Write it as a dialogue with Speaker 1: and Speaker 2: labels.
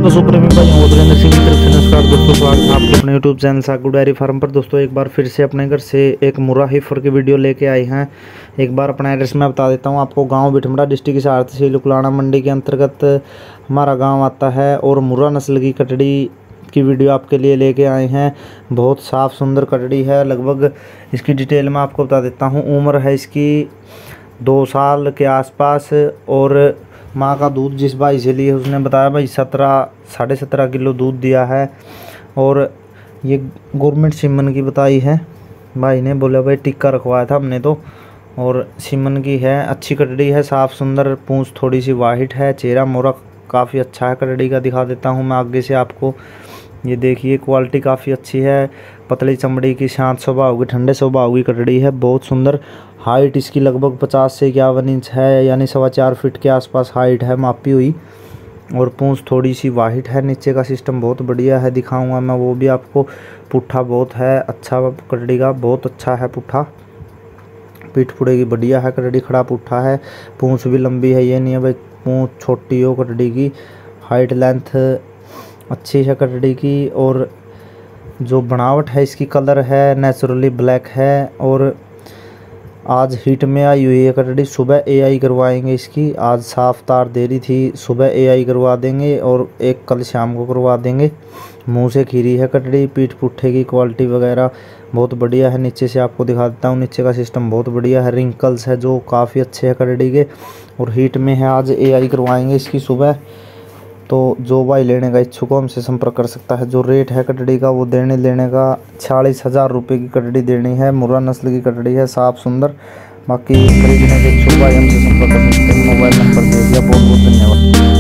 Speaker 1: पशु प्रेमी भाइयों को वीरेंद्र सिंह की तरफ से नमस्कार दोस्तों, स्वागत है आपके अपने YouTube channel Sagu dairy farm पर। दोस्तों एक बार फिर से अपने घर से एक मुर्रा हेफर की वीडियो लेके आए हैं। एक बार अपना एड्रेस मैं बता देता हूं आपको। गांव बिठमड़ा, डिस्ट्रिक्ट हिसार तहसील उकलाना मंडी के अंतर्गत हमारा गाँव आता है और मुर्रा नस्ल की कटड़ी की वीडियो आपके लिए लेके आए हैं। बहुत साफ़ सुंदर कटड़ी है। लगभग इसकी डिटेल में आपको बता देता हूँ। उम्र है इसकी 2 साल के आसपास और माँ का दूध जिस भाई से लिए उसने बताया भाई 17 साढ़े 17 किलो दूध दिया है। और ये गवर्नमेंट सीमन की बताई है। भाई ने बोला भाई टिक्का रखवाया था हमने तो, और सीमन की है। अच्छी कटड़ी है, साफ़ सुंदर, पूंछ थोड़ी सी वाइट है, चेहरा मोरा काफ़ी अच्छा है कटड़ी का। दिखा देता हूँ मैं आगे से आपको। ये देखिए क्वालिटी काफ़ी अच्छी है। पतली चमड़ी की, शांत स्वभाव की, ठंडे स्वभाव की कटड़ी है। बहुत सुंदर। हाइट इसकी लगभग 50 से 51 इंच है, यानी 4.25 फीट के आसपास हाइट है मापी हुई। और पूंछ थोड़ी सी वाइट है। नीचे का सिस्टम बहुत बढ़िया है, दिखाऊंगा मैं वो भी आपको। पुट्ठा बहुत है अच्छा कटड़ी का, बहुत अच्छा है पुट्ठा। पीठ पुड़े की बढ़िया है कटड़ी, खड़ा पुट्ठा है। पूंछ भी लंबी है, ये नहीं है भाई पूंछ छोटी हो कटड़ी की। हाइट लेंथ अच्छी है कटड़ी की। और जो बनावट है इसकी, कलर है नेचुरली ब्लैक है। और आज हीट में आई हुई है कटड़ी। सुबह एआई करवाएंगे इसकी। आज साफ तार दे रही थी, सुबह एआई करवा देंगे और एक कल शाम को करवा देंगे। मुंह से खीरी है कटड़ी। पीठ पुट्ठे की क्वालिटी वगैरह बहुत बढ़िया है। नीचे से आपको दिखा देता हूँ, नीचे का सिस्टम बहुत बढ़िया है। रिंकल्स है जो काफ़ी अच्छे है कटड़ी के। और हीट में है, आज एआई करवाएंगे इसकी सुबह। तो जो भाई लेने का इच्छुक हो हमसे संपर्क कर सकता है। जो रेट है कटड़ी का वो लेने का 46,000 रुपये की कटड़ी देनी है। मुर्रा नस्ल की कटड़ी है, साफ़ सुंदर। बाकी खरीदने के इच्छुक भाई हमसे संपर्क कर सकते हैं। मोबाइल नंबर दे दिया। बहुत बहुत धन्यवाद।